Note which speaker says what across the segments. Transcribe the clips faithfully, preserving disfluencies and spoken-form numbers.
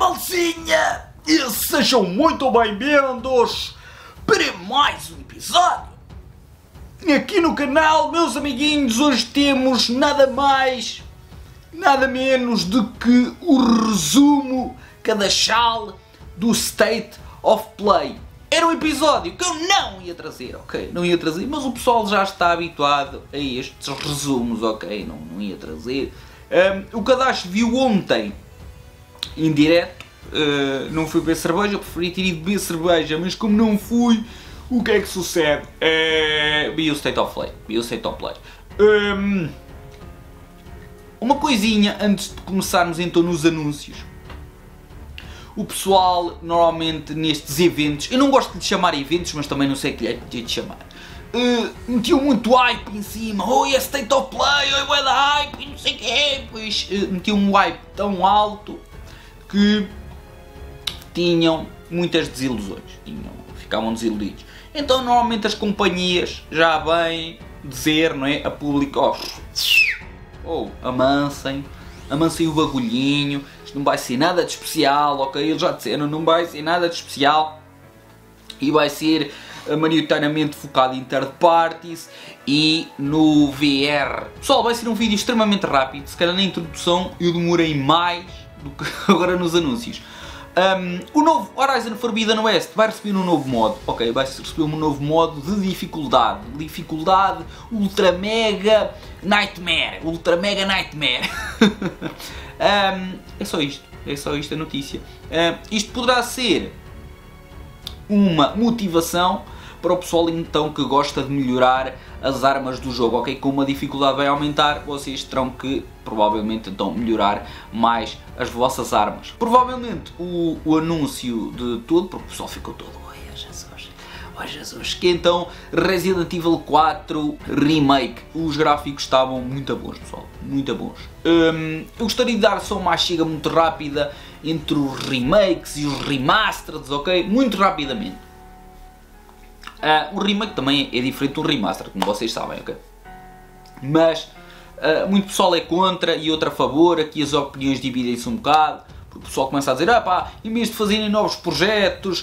Speaker 1: malzinha! E sejam muito bem-vindos para mais um episódio! Aqui no canal, meus amiguinhos, hoje temos nada mais, nada menos do que o resumo cadastral do State of Play. Era um episódio que eu não ia trazer, ok? Não ia trazer, mas o pessoal já está habituado a estes resumos, ok? Não, não ia trazer. Um, o cadastro viu ontem em direto, uh, não fui beber cerveja, eu preferi ter ido beber cerveja, mas como não fui, o que é que sucede? Uh, vi o State of Play, vi o State of Play. Um, uma coisinha antes de começarmos então nos anúncios. O pessoal, normalmente nestes eventos, eu não gosto de lhe chamar eventos, mas também não sei o que lhe é de chamar, uh, metiam muito hype em cima, oh, é State of Play, oh, é da hype, e não sei o quê, pois uh, metiam um hype tão alto que tinham muitas desilusões, tinham, ficavam desiludidos. Então normalmente as companhias já vêm dizer, não é, a público, oh, oh amansem, amansem o bagulhinho, isto não vai ser nada de especial, ok, eles já disseram, não vai ser nada de especial e vai ser maioritariamente focado em third parties e no V R. Pessoal, vai ser um vídeo extremamente rápido, se calhar na introdução eu demorei mais do que agora nos anúncios. Um, o novo Horizon Forbidden West vai receber um novo modo, ok, vai receber um novo modo de dificuldade, dificuldade Ultra Mega Nightmare, Ultra Mega Nightmare. um, é só isto, é só isto a notícia. Um, isto poderá ser uma motivação para o pessoal então que gosta de melhorar as armas do jogo, ok? Como a dificuldade vai aumentar, vocês terão que provavelmente então melhorar mais as vossas armas. Provavelmente o, o anúncio de tudo, porque o pessoal ficou todo, oi Jesus, oi Jesus, que então Resident Evil quatro Remake, os gráficos estavam muito bons, pessoal, muito bons. Hum, eu gostaria de dar só uma chega muito rápida entre os remakes e os remasters, ok? Muito rapidamente. Uh, o remake também é diferente do remaster, como vocês sabem, ok? Mas uh, muito pessoal é contra e outro a favor, aqui as opiniões dividem-se um bocado, porque o pessoal começa a dizer, ah pá, em vez de fazerem novos projetos,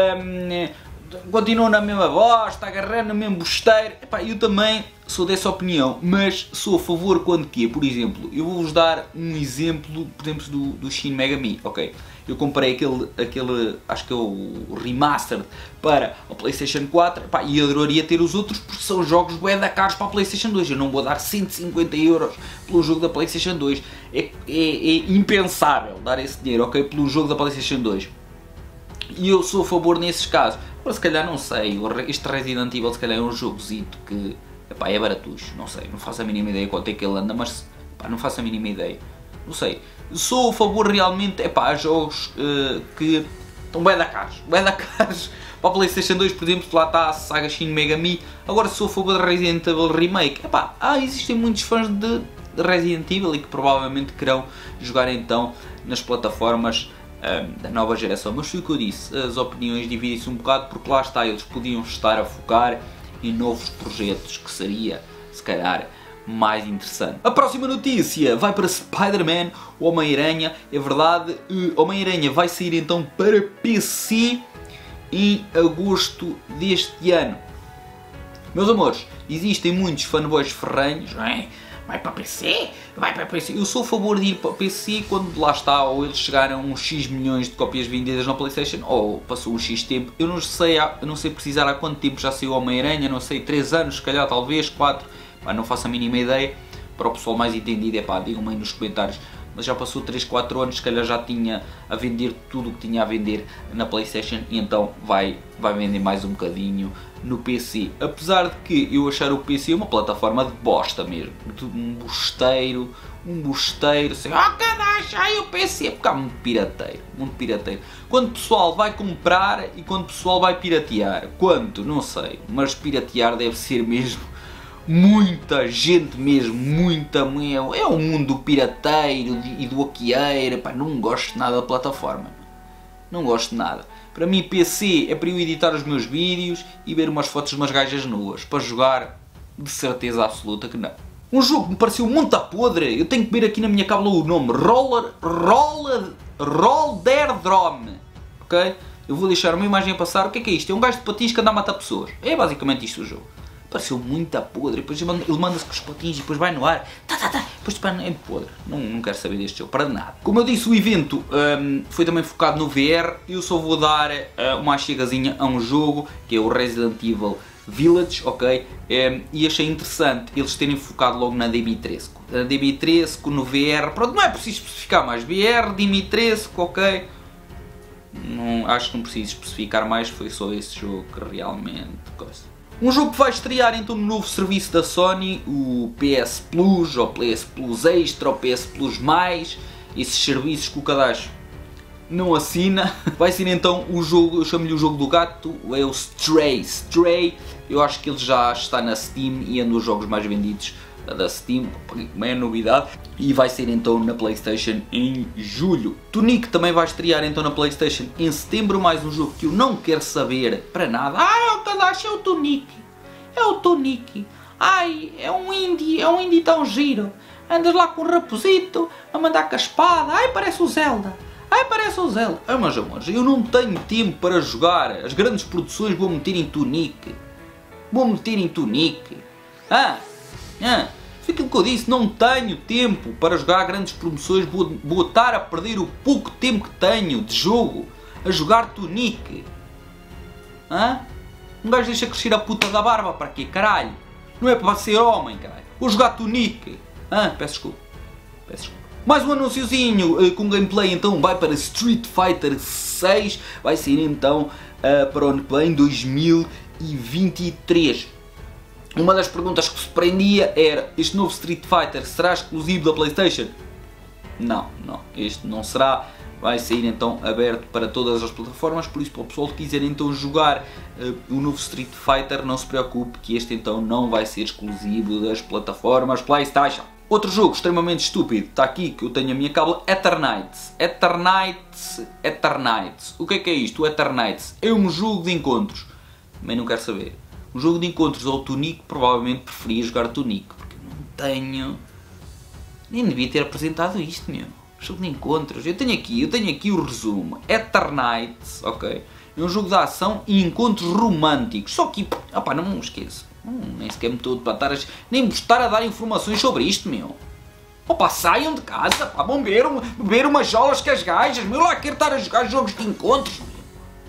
Speaker 1: um, continuam na mesma bosta, agarrando no mesmo bosteiro. Epá, eu também sou dessa opinião, mas sou a favor quando quê? Por exemplo, eu vou-vos dar um exemplo, por exemplo, do, do Shin Megami, ok? Eu comprei aquele, aquele, acho que é o Remastered para a PlayStation quatro, epá, e adoraria ter os outros porque são jogos bué da caros para a PlayStation dois. Eu não vou dar cento e cinquenta euros pelo jogo da PlayStation dois. É, é, é impensável dar esse dinheiro, ok? Pelo jogo da PlayStation dois. E eu sou a favor nesses casos. Agora, se calhar, não sei, este Resident Evil se calhar é um jogozito que, epá, é baratucho, não sei, não faço a mínima ideia quanto é que ele anda, mas epá, não faço a mínima ideia, não sei. Sou a favor realmente, epá, a jogos uh, que estão bem da caros, bem da caros para a PlayStation dois, por exemplo, lá está a saga Shin Megami. Agora sou a favor de Resident Evil Remake, epá, ah, existem muitos fãs de, de Resident Evil e que provavelmente querão jogar então nas plataformas um, da nova geração, mas foi o que eu disse, as opiniões dividem-se um bocado porque lá está, eles podiam estar a focar em novos projetos que seria, se calhar, mais interessante. A próxima notícia vai para Spider-Man, o Homem-Aranha. É verdade, o Homem-Aranha vai sair então para P C em agosto deste ano. Meus amores, existem muitos fanboys ferranhos, não é? Vai para P C, vai para P C. Eu sou a favor de ir para P C quando lá está, ou eles chegaram a uns X milhões de cópias vendidas na PlayStation, ou passou um X tempo. Eu não sei, eu não sei precisar há quanto tempo já saiu o Homem-Aranha, não sei, três anos, se calhar, talvez, quatro. Pá, não faço a mínima ideia. Para o pessoal mais entendido, é pá, digam-me aí nos comentários. Mas já passou três, quatro anos, se calhar já tinha a vender tudo o que tinha a vender na PlayStation e então vai, vai vender mais um bocadinho no P C. Apesar de que eu achar o P C uma plataforma de bosta mesmo, de um bosteiro, um bosteiro, assim, ah, cadacha, aí o P C, porque há muito pirateiro, muito pirateiro. Quando o pessoal vai comprar e quando o pessoal vai piratear, quanto? Não sei, mas piratear deve ser mesmo muita gente mesmo, muita, é o mundo do pirateiro e do hackeeiro, pá, não gosto nada da plataforma, não gosto nada. Para mim P C é para eu editar os meus vídeos e ver umas fotos de umas gajas nuas, para jogar de certeza absoluta que não. Um jogo que me pareceu muito a podre, eu tenho que ver aqui na minha cábula o nome, Roller, Roller, Roller
Speaker 2: Aerodrome, ok? Eu vou deixar uma imagem a passar. O que é que é isto? É um gajo de patins que anda a matar pessoas. É basicamente isto o jogo. Pareceu muito a podre, depois ele manda-se com os patins e depois vai no ar, tá, tá, tá. Depois tipo, é podre, não, não quero saber deste jogo, para nada. Como eu disse, o evento um, foi também focado no V R, eu só vou dar uh, uma chegazinha a um jogo, que é o Resident Evil Village, ok? Um, e achei interessante eles terem focado logo na Dimitrescu. Na Dimitrescu, no V R, pronto, não é preciso especificar mais, V R, Dimitrescu, ok? Não, acho que não preciso especificar mais, foi só esse jogo que realmente... Coisa. Um jogo que vai estrear então no novo serviço da Sony, o P S Plus, ou P S Plus Extra, ou P S Plus Mais, esses serviços que o cadastro não assina. Vai ser então o jogo, eu chamo-lhe o jogo do gato, é o Stray. Stray, eu acho que ele já está na Steam e é um dos jogos mais vendidos da Steam, é novidade, e vai ser então na PlayStation em julho. Tunic também vai estrear então na PlayStation em setembro, mais um jogo que eu não quero saber para nada. Ah, o cadastro é o Tunic, é o Tunic, ai, é um indie, é um indie tão giro, andas lá com o rapozito a mandar com a espada, ai, parece o Zelda. Ai, parece o Zelda. Ah, mas amores, eu não tenho tempo para jogar, as grandes produções vou meter em Tunic, vou meter em Tunic, ah, ah. Foi aquilo que eu disse, não tenho tempo para jogar grandes promoções, vou, vou estar a perder o pouco tempo que tenho de jogo a jogar Tunic. Hã? Um gajo deixa crescer a puta da barba, para quê, caralho? Não é para ser homem, caralho. Vou jogar Tunic. Hã? Peço desculpa. Peço desculpa. Mais um anunciozinho uh, com gameplay então vai para Street Fighter seis, vai ser então uh, para o ano que vem, dois mil e vinte e três. Uma das perguntas que se prendia era, este novo Street Fighter será exclusivo da PlayStation? Não, não, este não será, vai sair então aberto para todas as plataformas, por isso para o pessoal que quiser então jogar uh, o novo Street Fighter, não se preocupe que este então não vai ser exclusivo das plataformas PlayStation. Outro jogo extremamente estúpido, está aqui que eu tenho a minha cábula, Eternights. Eternights, Eternights. O que é que é isto? O Eternights é um jogo de encontros, também não quero saber. Um jogo de encontros ao Tunic, provavelmente preferia jogar Tunic, porque não tenho... Nem devia ter apresentado isto, meu. Jogo de encontros. Eu tenho aqui, eu tenho aqui o resumo. Eternights, ok? É um jogo de ação e encontros românticos. Só que, opá, não me esqueço. Hum, nem sequer me estou a para estar a... Nem me estar a dar informações sobre isto, meu. Opa, saiam de casa, pá, vão beber, um, beber umas jolas com as gajas, meu. Lá quero estar a jogar jogos de encontros, meu.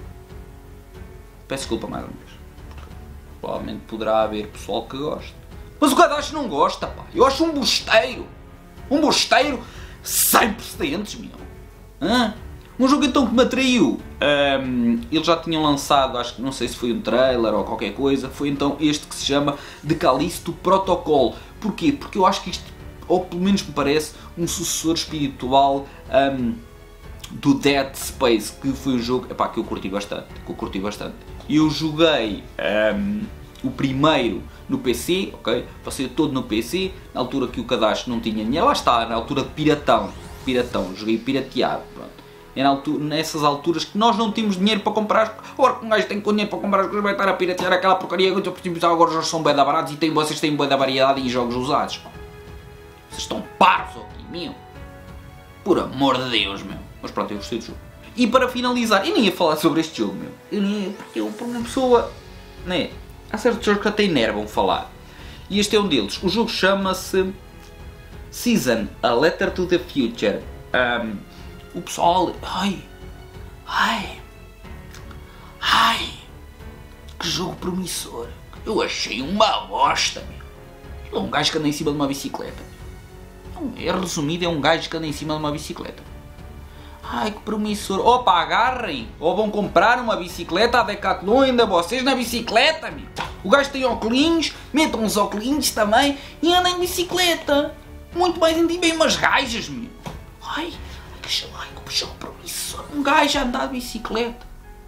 Speaker 2: Peço desculpa mais uma vez. Provavelmente poderá haver pessoal que goste. Mas o cadastro não gosta, pá. Eu acho um bosteiro. Um bosteiro sem precedentes, meu. Hã? Um jogo então que me atraiu. Um, eles já tinham lançado, acho que não sei se foi um trailer ou qualquer coisa. Foi então este que se chama The Callisto Protocol. Porquê? Porque eu acho que isto, ou pelo menos me parece, um sucessor espiritual um, do Dead Space. Que foi um jogo, epá, que eu curti bastante. Que eu curti bastante. Eu joguei um, o primeiro no P C, ok? Passei todo no P C, na altura que o cadastro não tinha dinheiro, lá está, na altura de piratão, piratão, joguei pirateado, pronto. É na altura, nessas alturas que nós não tínhamos dinheiro para comprar, agora que um gajo tem dinheiro para comprar as coisas, vai estar a piratear aquela porcaria que eu estou agora já são bem da baratos e tem, vocês têm bem da variedade em jogos usados, pá. Vocês estão parvos aqui, meu. Por amor de Deus, meu. Mas pronto, eu gostei do jogo. E para finalizar, eu nem ia falar sobre este jogo, meu. Eu nem ia, porque eu, por uma pessoa, né? Há certos jogos que até enervam falar. E este é um deles. O jogo chama-se Season, A Letter to the Future. Um, o pessoal... Ai... Ai... Ai... Que jogo promissor. Eu achei uma bosta, meu. É um gajo que anda em cima de uma bicicleta. É resumido, é um gajo que anda em cima de uma bicicleta. Ai, que promissor. Opa, agarrem. Ou vão comprar uma bicicleta à Decathlon ainda vocês na bicicleta, meu. O gajo tem óculos, metam uns óculos também e andam em bicicleta. Muito mais em bem umas gajas, meu. Ai, deixa lá, que puxou promissor. Um gajo a andar de bicicleta.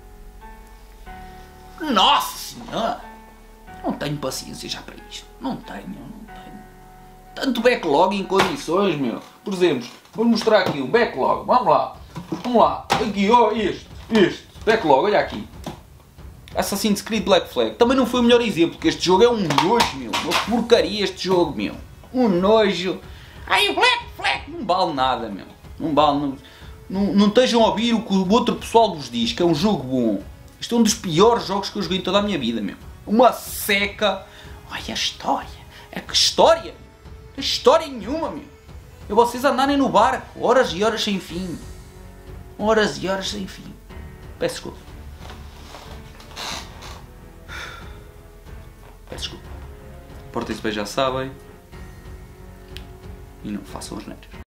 Speaker 2: Nossa senhora. Não tenho paciência já para isto. Não tenho, não tenho. Tanto backlog em condições, meu. Por exemplo, vou mostrar aqui um backlog. Vamos lá. Vamos lá. Aqui, ó, este. Este. Backlog, olha aqui. Assassin's Creed Black Flag. Também não foi o melhor exemplo, porque este jogo é um nojo, meu. Uma porcaria este jogo, meu. Um nojo. Ai, o Black Flag não vale nada, meu. Não vale. Não... Não, não estejam a ouvir o que o outro pessoal vos diz, que é um jogo bom. Isto é um dos piores jogos que eu joguei em toda a minha vida, meu. Uma seca. Ai, a história. É que história? Não tem história nenhuma, meu. É vocês andarem no barco, horas e horas sem fim. Horas e horas sem fim. Peço desculpa. Peço desculpa. Portem-se bem, já sabem. E não façam as neiras.